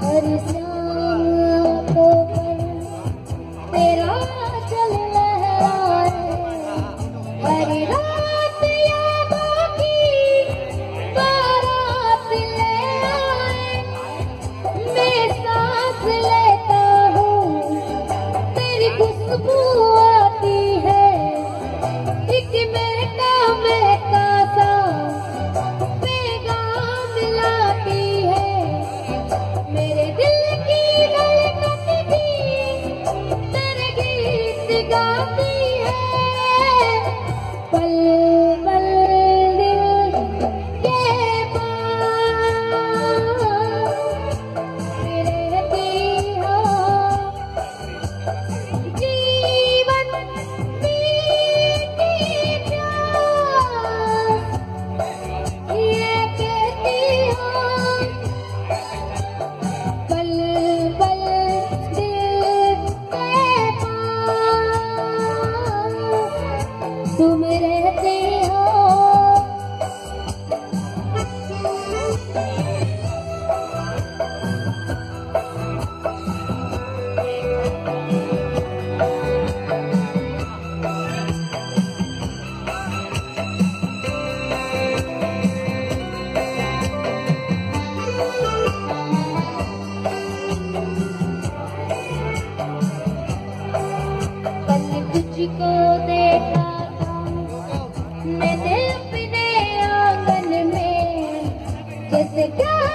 हर शाम को तेरा चल लहराए, हर रात यादों की बारात ले आए। मैं सांस लेता हूँ तेरी खुशबू आती है, एक महका सा पैगाम लाती है। मेरे दिल की धड़कन भी तेरे गीत गाती है। पल पल दिल के पास रहती हो, जीवन मीठी प्यास ये कहती हो। पल पल दिल के पास तुम रहते हो। तुझको देखा था मैंने अपने आंगन में, जैसे क्या